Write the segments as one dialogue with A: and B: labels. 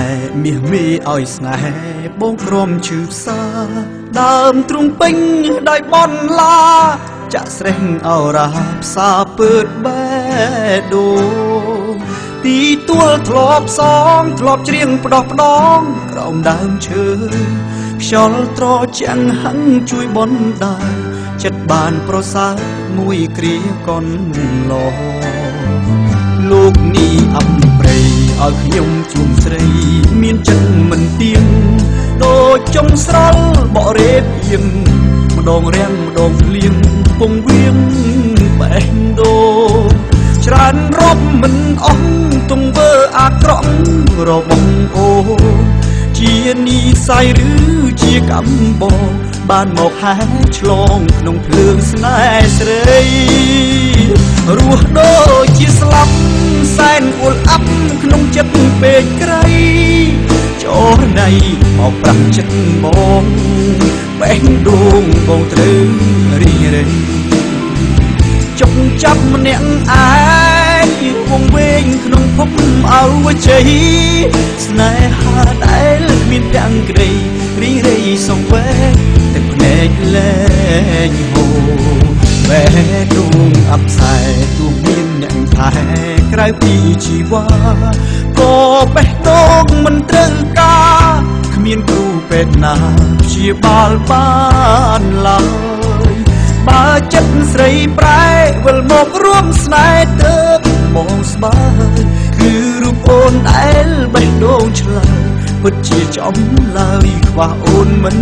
A: មាសមេឲ្យស្នេហ៍បងក្រំឈឺផ្សាដើមទ្រូងពេញដោយបនឡាចាក់ស្រេះអរាផ្សាពើតបេះដូងទីទួលធ្លាប់សងធ្លាប់ច្រៀងផ្ដោះផ្ដងក្រោមដើមឈើខ្យល់ត្រជាំងហឹងជួយបនដាចិត្តបានប្រសើរមួយគ្រាកនឡលោកនេះអំព្រៃឲ្យខ្ញុំជួមស្រីមានចិត្តមិនទៀងដូចចុងស្រល់បរេបៀងម្ដងរាំងម្ដងភ្លៀងពងវៀងបេះដូងច្រើនរប់មិនអស់ទង្វើអាក្រក់របស់អូជានិស័យឬជាកម្មបងបានមកហែឆ្លងក្នុងភ្លើងស្នេហ៍ស្រីរស់ដូចជាស្លាប់សែនអួលអាប់ក្នុងចិត្តពេកក្រៃចូលណៃមកប្រាំចិត្តបងបេះដូងបងត្រូវរីងរៃចុកចាប់ម្នាក់ឯងវងវែងក្នុងភពអវជ័យស្នេហាដែលគ្មានទាំងក្តីរីរៃសងវែងទឹកភ្នែកលែងហូរបេះដូងអបផ្សាយទូមានអ្នកថែក្រៅពីជីវ៉ាក៏បេះដូងមិនត្រូវការគ្មានគ្រូពេទ្យណាព្យាបាលបានឡើយបើចិត្តស្រីប្រែវិលមករួមស្នេហ៍ទៅមកស្បើយគឺរូបអូនដែលបេះដូងឆ្លើយពិតជាចំឡើយខ្វះអូនមិន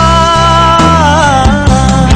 A: បាន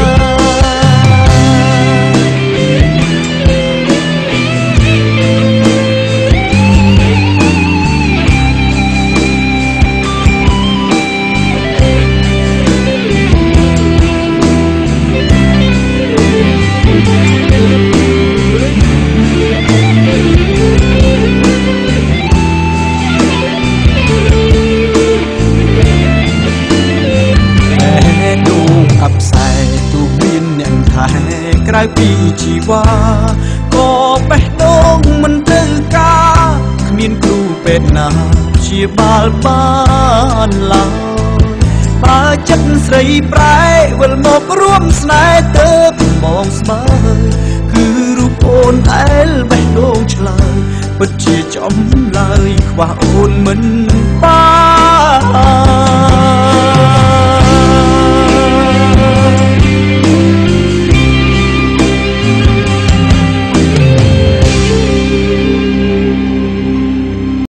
A: ក្រៅពីជីវ៉ាក៏បេះដូងមិនត្រូវការគ្មានគ្រូពេទ្យណាព្យាបាលបានឡើយបើចិត្តស្រីប្រែវិលមករួមស្នេហ៍ទៅបងស្បើយគឺរូបអូនដែលបេះដូងឆ្លើយពិតជាចំឡើយខ្វះអូនមិន